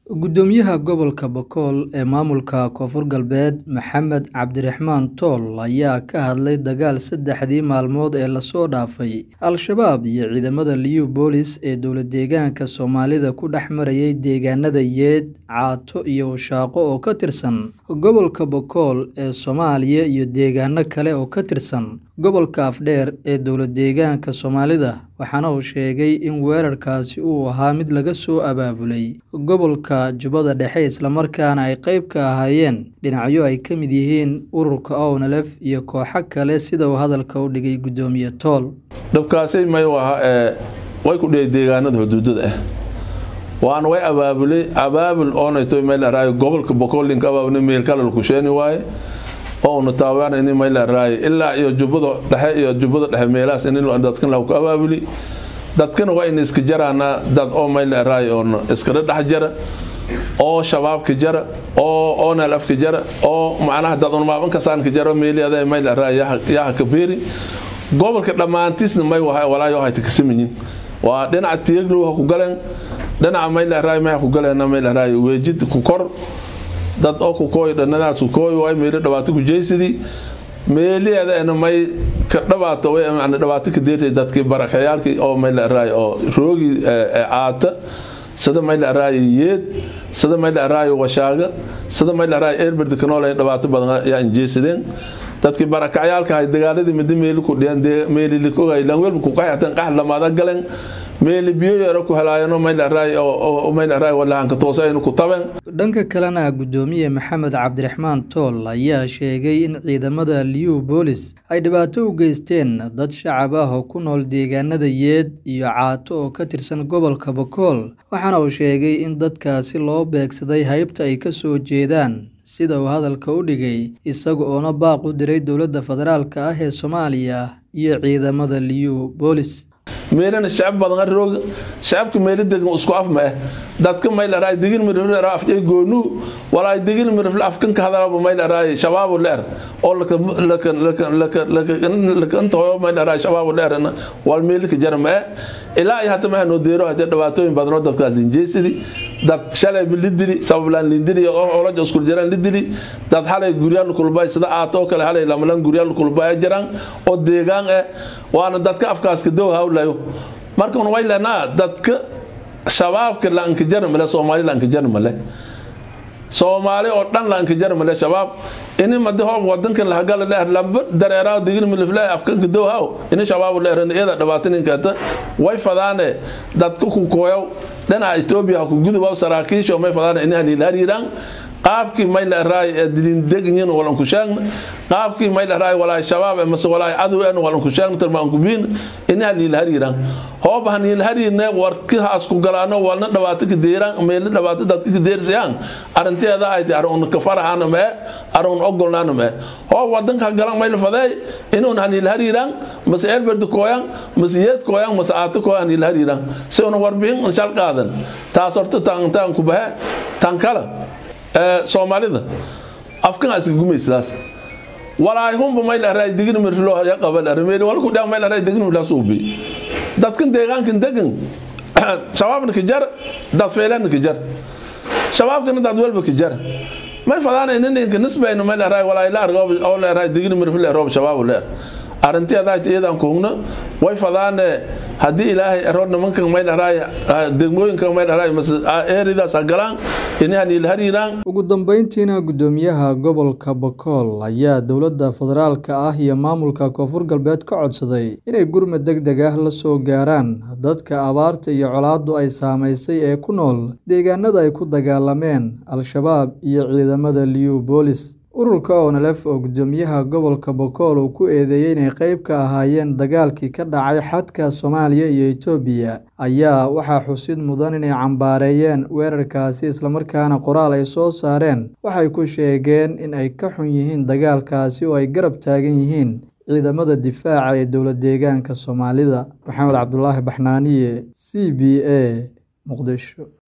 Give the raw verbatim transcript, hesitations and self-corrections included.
Gudoomiyaha gobolka Boqol ee maamulka Koonfur Galbeed Maxamed Cabdiraxmaan Tool ayaa ka hadlay dagaal saddexdii maalmood ee la soo dhaafay Al-shabaab iyo ciidamada Liyu Boolis ee dowlad-deegaanka Soomaalida ku dhex marayay deegaanada Yeed, Caato iyo Washaaqo oo ka tirsan gobolka Boqol ee Soomaaliya iyo deegaano kale oo ka tirsan gobolka Afdheer ee dowlad-deegaanka Soomaalida, waxaana uu sheegay in weerarkaasi uu ahaa mid laga soo abaabulay gobolka Jubbada Dhexe isla markaana ay qayb ka ahaayeen dhinacyo ay ka mid yihiin ururka O N L F iyo kooxo kale sida uu hadalka u dhigay Gudoomiye Tool. Dhabkaasay may waxa ee way ku dhigay deegaanada xuduudada ah waan way abaabulay abaabul oo ay tooy meel raay gobolka Boqol in ka abaabulay meel kale ku sheeni waay oo na taawaan in meel raay ilaa iyo Jubbada Dhexe iyo Jubbada Dhexe meelaas in dadkan la ku abaabulay dadkan waa in iska jaraana dad oo meel raay oo iska dhax jara oo shabaab ka jara oo O N L F ka jara oo macnaha dad uma ban ka saan ka jara meeliyada meel raay yaa ka beeri gobolka dhamaantiisna may waxa walaayo hay takasimiin waa dhinaca tiiglu ku galeen dhinaca meel raay ma ku galeen meel raay weejid ku kor dad oo ku kooy dhanadaas ku kooy way meel dhawaato ku jeeysidi meeliyada in may ka dhawaato way aan dhawaato ka deetay dadkii barakayaalkii oo meel raay oo roogi aata sida meel raay Yeed sida meel raay Washaaga sida meel raay Eerbird kanool ay dhawaato badan yaa jeesideen dadkii barakayaalka ay dagaaladii mid meel ku dhiyaan meel ku ay langweel ku qaxatan qax lamaada galeen meel biyo yar ku helaayeen meel raay oo meel raay wala aan ka toosayno ku taban. Dhanka kalena Gudoomiye Maxamed Cabdiraxmaan Tool ayaa sheegay in ciidamada Liyu Boolis ay dhibaato u geysteen dad shacab ah oo ku nool deegaanada Yeed iyo Caato oo ka tirsan gobolka Boqol, waxaana uu sheegay in dadkaasi loo beegsaday haybta ay ka soo jeedaan sida uu hadalka u dhigay isaga oo na baaq u diray dowladda federaalka ah ee Soomaaliya iyo ciidamada Liyu Boolis. meelana shacab badan roog shacabka meel degan isku af ma dadka meel raay digin mir raaf ay goonu wala ay digin mir afkan ka hadalaba meel raay shabaab leer oo laka laka laka laka laka inta oo meel raay shabaab leerna wal meel ka jarma ilaa ay hata ma noo deero hada dhawaatooyin badan dadka linjeesidi dad shalay bilidiri sabab laan lindiri oo la isku jiraan lidiri dad halay guriyaan kulbay sida aato kale halay lamalan guriyaan kulbay jiraan oo deegaan ah waana dadka afkaas ka doow hawlayo marka uu waylaana dadka shabaabka laanka jarmale Soomaali laanka jarmale Soomaali oo dhan laanka jarmale shabaab in madax wadanka la hagal leer laba dareeraad digin milflaa afkan ka doow haw in shabaab leeran eeda dhabaatan ka way fadaane dadku ku kooyow dhana Itoobiya ku gudub saraakiisha may fadaan in aan ilaaliyaan qaabkii meel raay dilin degnin wala ku sheegn qaabkii meel raay wala shabaab ama wala adu aan wala ku sheegn tarmaan ku biin in aan ilaaliyaan hoob han ilaaliyeen warkiha asku galaano wala dhawaato ka deeraan meel dhawaato dadka ka deersayaan arinteeda ay tahay on ka farahan ma aron ogolnaan ma hoob wadanka galan meel faday inuu han ilaaliyaan mas'eel bard kooyan mas'iyad kooyan mas'aato kooyan ilaaliyaan si on warbin on shal qaadan taas horta taan taan ku baa tan kala Soomaalida afkan as gumaysaas walaay hum ma ila raay digin mir loo ya qabal armeel wala ku dhaw ma ila raay digin la suubi dadkan deegaankan degan shabaabna ka jar dad feelan ka jar shabaabkana dad walba ka jar ma fadana in in nisbayno ma ila raay walaay la argo oo la raay digin mir la roob shabaab leer arinteeda ay teedan koogna way fadaane hadii ilaahay aroodna mankan meel raay degmooyinka meel raay eeridaas galaan inaan ilhariiraan. Ugu dambeyntiina Gudoomiyaha gobolka Boqol ayaa dowladda federaalka ah iyo maamulka Koonfur Galbeed ka codsaday inay gurmad degdeg ah la soo gaaraan dadka abaarta iyo colaaddu ay saameysay ee ku nool deegaanada ay ku dagaalameen Al-shabaab iyo ciidamada Liyu Boolis. Ururka O N L F oo Gudoomiyaha gobolka Boqol uu ku eedeeyay inay qayb ka ahaayeen dagaalkii ka dhacay xadka Soomaaliya iyo Itoobiya ayaa waxa xusid mudan inay cambaareeyeen weerarkaasi isla markaana qoraal ay soo saareen waxay ku sheegeen in ay ka xun yihiin dagaalkaasi oo ay garab taagan yihiin ciidamada difaaca ee dowlad-deegaanka Soomaalida. Maxamed Cabdullaahi Baxnaaniye, C B A, Muqdisho.